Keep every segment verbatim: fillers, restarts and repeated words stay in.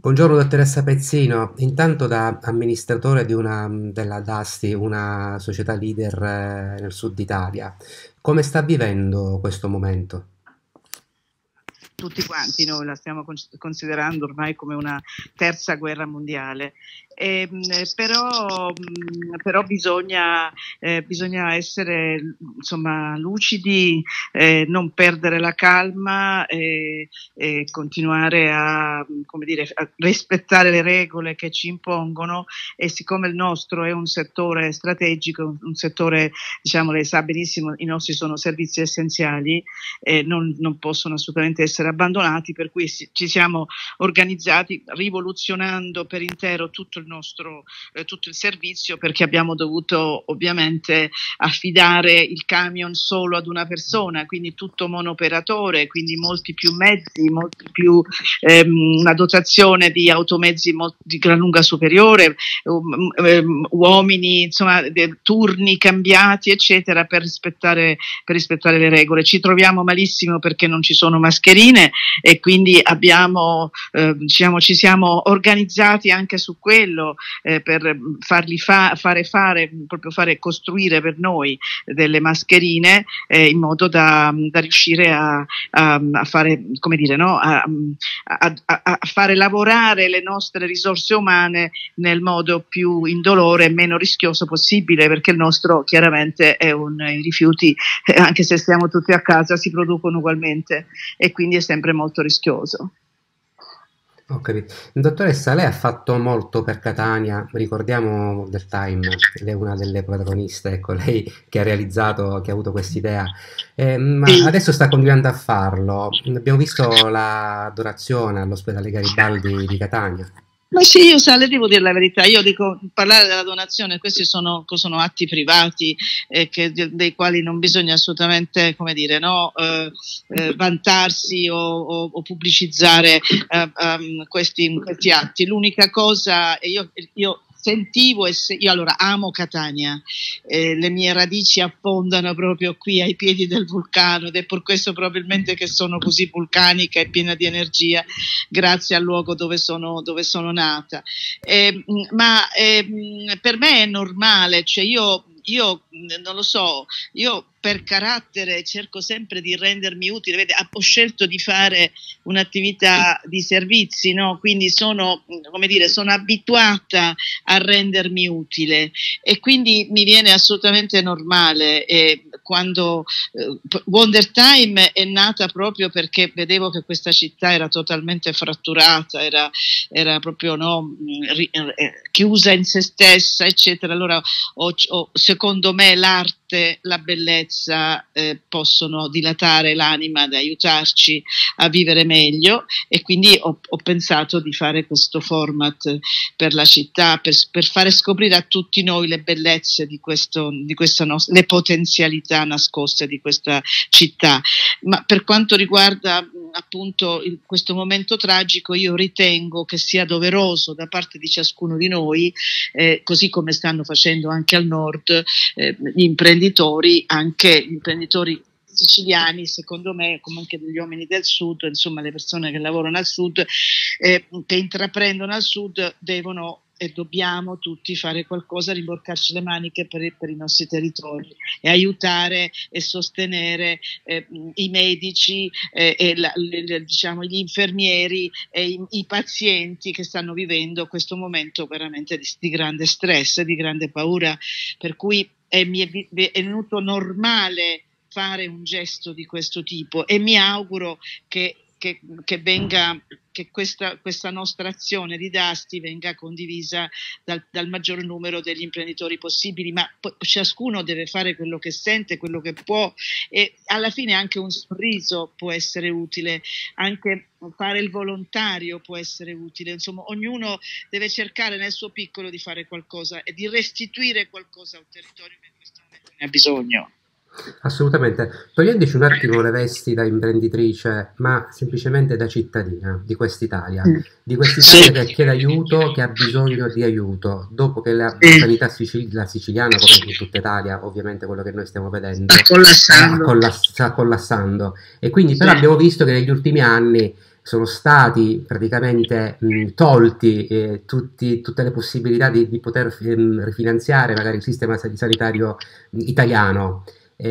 Buongiorno dottoressa Pezzino, intanto da amministratore di una, della Dasti, una società leader eh, nel sud Italia, come sta vivendo questo momento? Tutti quanti noi la stiamo considerando ormai come una terza guerra mondiale. E, però, però bisogna, eh, bisogna essere insomma lucidi, eh, non perdere la calma e, e continuare a, come dire, a rispettare le regole che ci impongono. E siccome il nostro è un settore strategico, un settore, diciamo, lei sa benissimo, i nostri sono servizi essenziali, eh, non, non possono assolutamente essere abbandonati, per cui si, ci siamo organizzati rivoluzionando per intero tutto il nostro eh, tutto il servizio, perché abbiamo dovuto ovviamente affidare il camion solo ad una persona, quindi tutto monooperatore, quindi molti più mezzi, molti più ehm, una dotazione di automezzi molti, di gran lunga superiore, um, um, uomini, insomma, de, turni cambiati, eccetera, per rispettare, per rispettare le regole. Ci troviamo malissimo perché non ci sono mascherine e quindi abbiamo, eh, diciamo, ci siamo organizzati anche su quello, eh, per farli fa- fare fare, proprio fare costruire per noi delle mascherine, eh, in modo da, da riuscire a, a, a fare, come dire, no? a, a, a, a fare lavorare le nostre risorse umane nel modo più indolore e meno rischioso possibile, perché il nostro chiaramente è un, i rifiuti, eh, anche se stiamo tutti a casa, si producono ugualmente e quindi è sempre molto rischioso. Ho capito. Dottoressa, lei ha fatto molto per Catania, ricordiamo del Time, lei è una delle protagoniste, ecco, lei che ha realizzato, che ha avuto quest'idea, Eh, ma Sì. adesso sta continuando a farlo. Abbiamo visto la donazione all'ospedale Garibaldi di Catania. Ma sì, io sa, le devo dire la verità, io dico, parlare della donazione, questi sono, sono atti privati, eh, che, dei quali non bisogna assolutamente, come dire, no, eh, eh, vantarsi o, o, o pubblicizzare eh, um, questi, questi atti. L'unica cosa, io, io sentivo e se, io allora amo Catania, eh, le mie radici affondano proprio qui ai piedi del vulcano ed è per questo probabilmente che sono così vulcanica e piena di energia, grazie al luogo dove sono, dove sono nata. Eh, ma eh, per me è normale, cioè io, io non lo so, io per carattere cerco sempre di rendermi utile. Vede, ho scelto di fare un'attività di servizi, no? Quindi sono, come dire, sono abituata a rendermi utile e quindi mi viene assolutamente normale. E quando eh, Wonder Time è nata proprio perché vedevo che questa città era totalmente fratturata, era, era proprio, no, ri, eh, chiusa in se stessa, eccetera. Allora ho, ho, secondo me l'arte, la bellezza eh, possono dilatare l'anima ed aiutarci a vivere meglio e quindi ho, ho pensato di fare questo format per la città, per, per fare scoprire a tutti noi le bellezze di questo, di questa nostra, le potenzialità nascoste di questa città. Ma per quanto riguarda appunto il, questo momento tragico, io ritengo che sia doveroso da parte di ciascuno di noi, eh, così come stanno facendo anche al nord eh, gli imprenditori, anche gli imprenditori siciliani, secondo me, come anche degli uomini del sud, insomma le persone che lavorano al sud, eh, che intraprendono al sud, devono e dobbiamo tutti fare qualcosa, rimboccarci le maniche per, per i nostri territori e aiutare e sostenere eh, i medici eh, e la, le, diciamo, gli infermieri e i, i pazienti che stanno vivendo questo momento veramente di, di grande stress, di grande paura, per cui è, mi è, è venuto normale fare un gesto di questo tipo e mi auguro che Che, che, venga, che questa, questa nostra azione di Dasti venga condivisa dal, dal maggior numero degli imprenditori possibili, ma po- ciascuno deve fare quello che sente, quello che può e alla fine anche un sorriso può essere utile, anche fare il volontario può essere utile, insomma ognuno deve cercare nel suo piccolo di fare qualcosa e di restituire qualcosa a un territorio che in questo momento ne ha bisogno. Assolutamente. Togliendoci un attimo le vesti da imprenditrice, ma semplicemente da cittadina di quest'Italia, di quest'Italia Sì, che chiede aiuto, che ha bisogno di aiuto, dopo che la sì, sanità sicil- la siciliana, come in tutta Italia, ovviamente quello che noi stiamo vedendo, sta eh, ha collassando. collass- sta collassando. E quindi però Sì. abbiamo visto che negli ultimi anni sono stati praticamente mh, tolti eh, tutti- tutte le possibilità di, di poter ehm, rifinanziare magari il sistema san- sanitario italiano.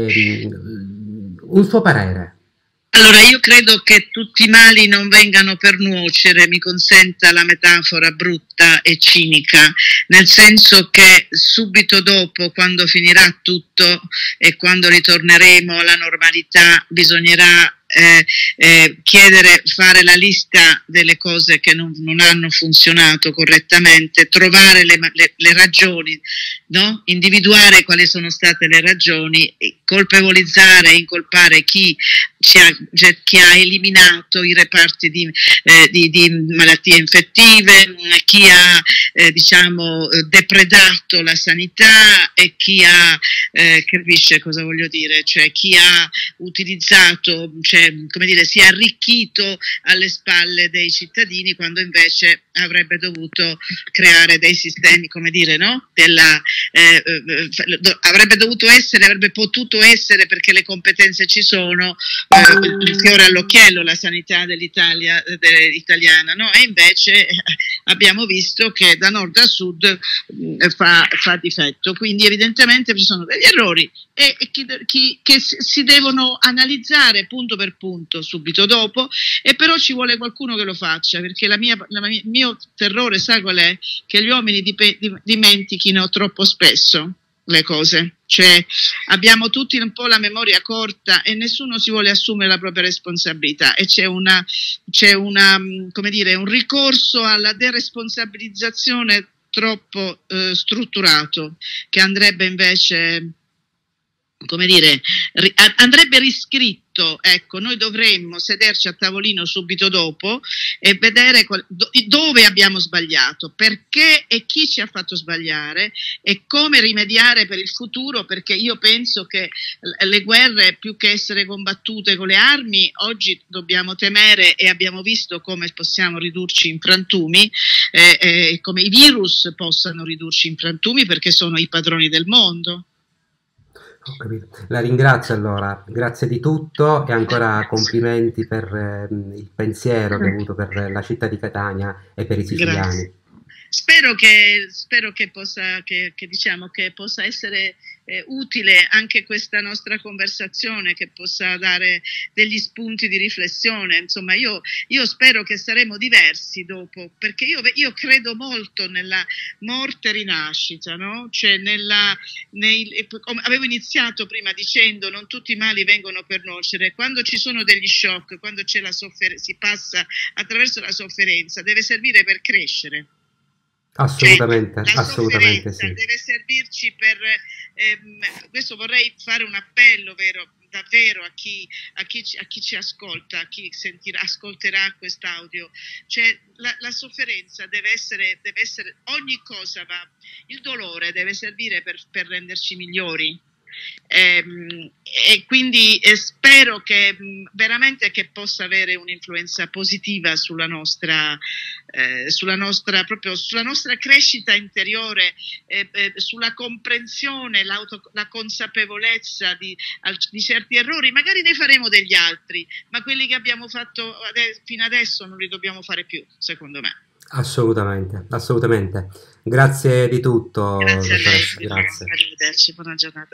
Ehm, un suo parere. Allora, io credo che tutti i mali non vengano per nuocere, mi consenta la metafora brutta e cinica, nel senso che subito dopo, quando finirà tutto e quando ritorneremo alla normalità, bisognerà eh, eh, chiedere, fare la lista delle cose che non, non hanno funzionato correttamente, trovare le, le, le ragioni, no? Individuare quali sono state le ragioni, colpevolizzare, incolpare chi ci ha, chi ha eliminato i reparti di, eh, di, di malattie infettive, chi ha eh, diciamo depredato la sanità e chi ha, eh, capisce cosa voglio dire, cioè chi ha utilizzato, cioè, come dire, si è arricchito alle spalle dei cittadini quando invece avrebbe dovuto creare dei sistemi, come dire, no? Della, eh, eh, avrebbe dovuto essere, avrebbe potuto essere, perché le competenze ci sono, eh, il fiore all'occhiello la sanità dell'Italia, dell'italiana, no? E invece eh, abbiamo visto che da nord a sud eh, fa, fa difetto, quindi evidentemente ci sono degli errori e, e chi, chi, che si devono analizzare punto per punto subito dopo, e però ci vuole qualcuno che lo faccia, perché la mia, la mia, il mio terrore, sa qual è? Che gli uomini dip- dimentichino troppo spesso le cose, cioè abbiamo tutti un po' la memoria corta e nessuno si vuole assumere la propria responsabilità, e c'è una, c'è una, come dire, un ricorso alla deresponsabilizzazione troppo eh, strutturato, che andrebbe invece, come dire, ri- andrebbe riscritto. Ecco, noi dovremmo sederci a tavolino subito dopo e vedere qual- do- dove abbiamo sbagliato, perché e chi ci ha fatto sbagliare e come rimediare per il futuro, perché io penso che l- le guerre, più che essere combattute con le armi, oggi dobbiamo temere, e abbiamo visto come possiamo ridurci in frantumi, eh, eh, come i virus possano ridurci in frantumi, perché sono i padroni del mondo. Ho capito. La ringrazio allora, grazie di tutto e ancora complimenti per ehm, il pensiero che ha avuto per la città di Catania e per i Grazie. siciliani. Spero che, spero che possa, che, che diciamo, che possa essere eh, utile anche questa nostra conversazione, che possa dare degli spunti di riflessione. Insomma, io, io spero che saremo diversi dopo, perché io, io credo molto nella morte e rinascita, no? Cioè nella, nei, avevo iniziato prima dicendo non tutti i mali vengono per nuocere. Quando ci sono degli shock, quando c'è la soffer- si passa attraverso la sofferenza, deve servire per crescere. Cioè, Assolutamente, la assolutamente sofferenza sì. deve servirci per, ehm, questo vorrei fare un appello vero, davvero a chi, a, chi, a chi ci ascolta, a chi sentirà, ascolterà quest'audio, cioè la, la sofferenza deve essere, deve essere, ogni cosa va, il dolore deve servire per, per renderci migliori. Ehm, e quindi eh, spero che mh, veramente che possa avere un'influenza positiva sulla nostra, eh, sulla nostra, proprio sulla nostra crescita interiore, eh, eh, sulla comprensione, la consapevolezza di, al, di certi errori. Magari ne faremo degli altri, ma quelli che abbiamo fatto ade- fino adesso non li dobbiamo fare più, secondo me. Assolutamente, assolutamente. Grazie di tutto, Grazie a lei, dottoressa, Filippo. grazie. Arrivederci, buona giornata.